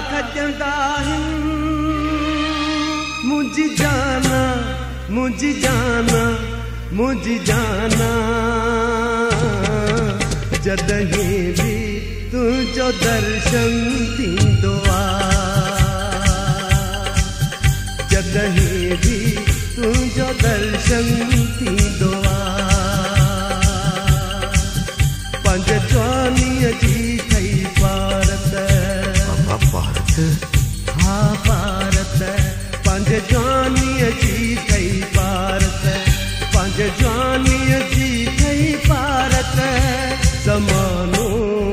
खजंदा मुझी जाना मुझी जाना मुझी जाना जदहीं भी तुझो दर्शन थींदो जदहीं भी तुझो दर्शन थींदो पंज जवानीअ जी ठही भारत भारत हा भारत पंज जवानीअ जी ठही भारत पंज जवानीअ जी ठही भारत ज़मानो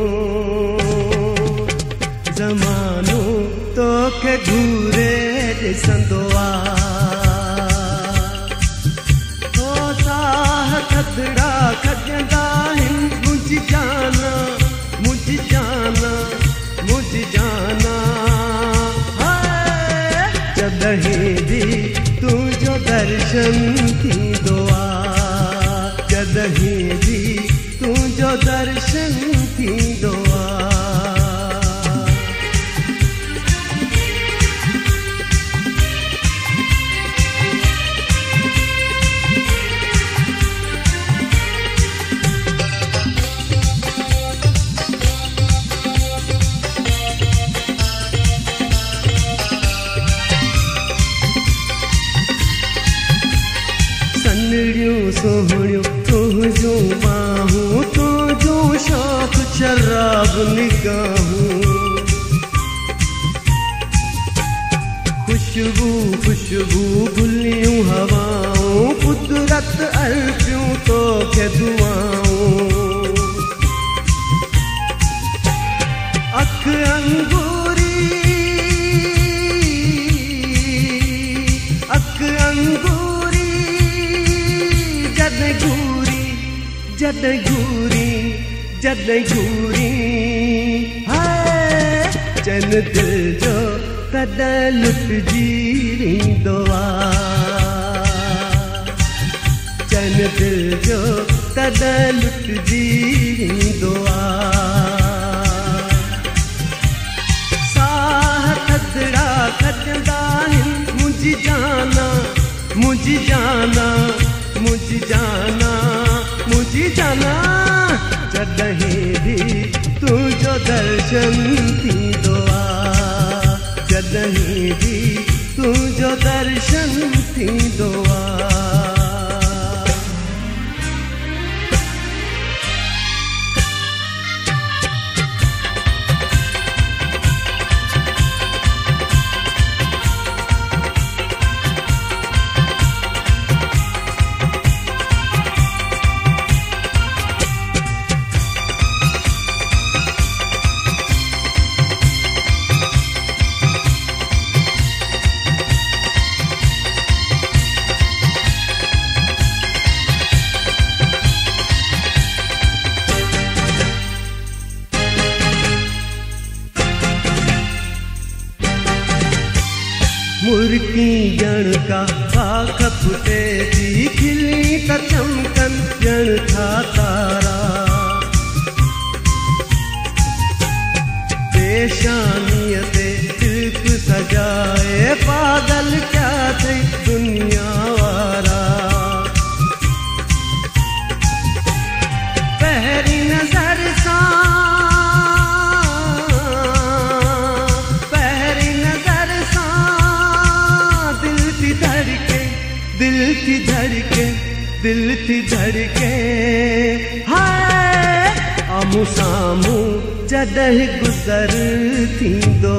ज़मानो तोखे घूरे ॾिसंदो तो साह थधिड़ा खजंदा मुझी जाना मुझी जाना मुझी जाना जदहीं भी तुझो दर्शन थींदो जदहीं भी तुझो दर्शन थींदो सोहणियों तुझो बाहूं तुझो शौक शराब निगाहूं खुशबू खुशबू गुलियों हवाओं कुदरत अर्पियों तो के दुआओं अख अंगूरी अख अंगूरी जद घूरी हाय चन दिल जो तद लुटजी रींदो चन दिल जो तद लुटजी रींदो साह थधिड़ा खजंदा मुझी जाना मुझी जाना मुझी जाना मुझी जाना जदहीं भी तुझो दर्शन थींदो जदहीं भी तुझो दर्शन थींदो मुर्की जण का पाख फुटे थी खिली त चमकन जण था तारा पेशानीअ ते तिलक सजाए पागल क्या थई दुनिया वारा पहरी नजर सां दिल थी धड़के हाय आमू सामू जदहीं गुज़र थींदो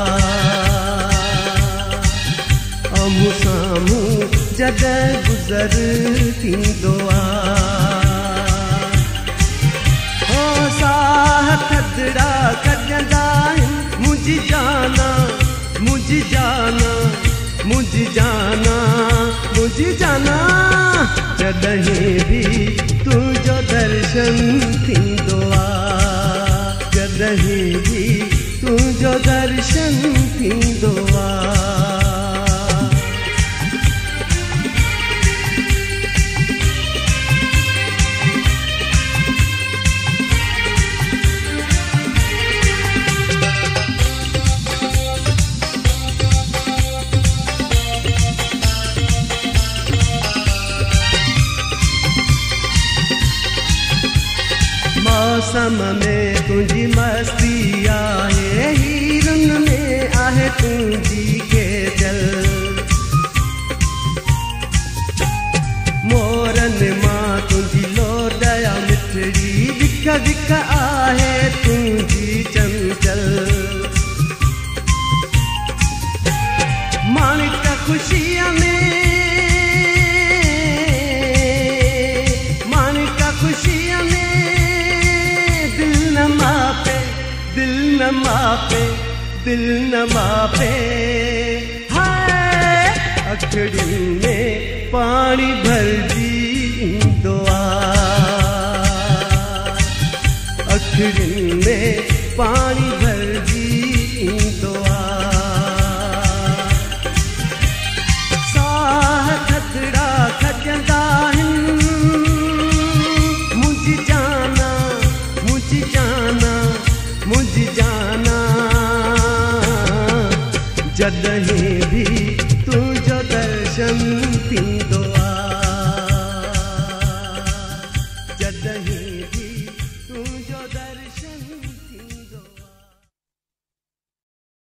आमू सामू जदहीं गुज़र थींदो ओ साह थधिड़ा खजंदा मुझी जाना मुझी जाना मुझी जाना मुझी जाना जदहीं भी तुझो दर्शन थींदो जदहीं भी तुझो दर्शन थींदो मौसम में तुझी मस्ती आहे, हीरन में आहे तुझी खेचल। मोरन मां तुझी लोडया मिठड़ी, दिख दिख आहे तुझी चंचल। माणिक खुशियां में, माणिक खुशियां में दिल न मापे, दिल न मापे, दिल न मापे। हाय अखड़ियुनि में पानी भरजी ईंदो आहे, अखड़ियुनि में पानी भरजी ईंदो आहे। साह थधड़ा खजंदा आहिनि, मुंहिंजी जाना, मुंहिंजी जाना, मुंहिंजी जाना। जॾहिं बि तुंहिंजो दर्शन थींदो आहे, जॾहिं